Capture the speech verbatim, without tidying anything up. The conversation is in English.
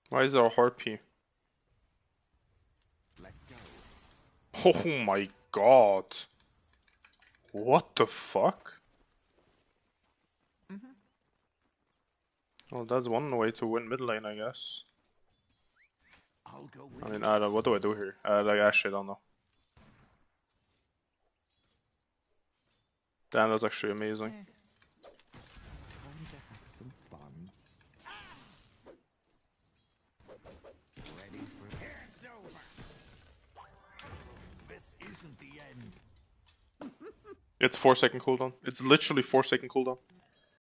Why is there a Harpy? Let's go. Oh my god. What the fuck? Mm-hmm. Well, that's one way to win mid lane, I guess. I'll go with I mean, I don't, what do I do here? Uh, like, actually, I don't know. Damn, that's actually amazing. Eh. Time to have some fun. Ready for it's over. This isn't the end. It's four second cooldown. It's literally four second cooldown.